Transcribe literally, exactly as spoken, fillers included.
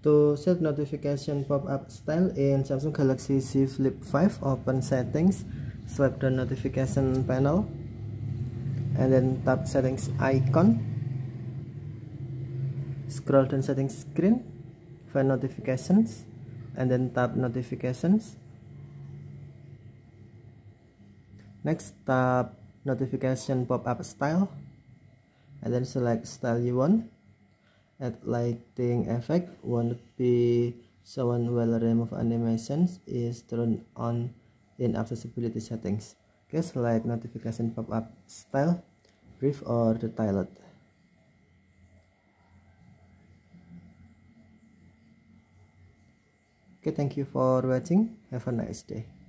To set notification pop-up style in Samsung Galaxy Z Flip five, open settings, swipe the notification panel, and then tap settings icon, scroll down settings screen, find notifications, and then tap notifications. Next, tap notification pop-up style, and then select style you want. Add lighting effect won't be shown while remove animations is turned on in accessibility settings. Okay, select notification pop-up style, brief or detailed. Okay, thank you for watching. Have a nice day.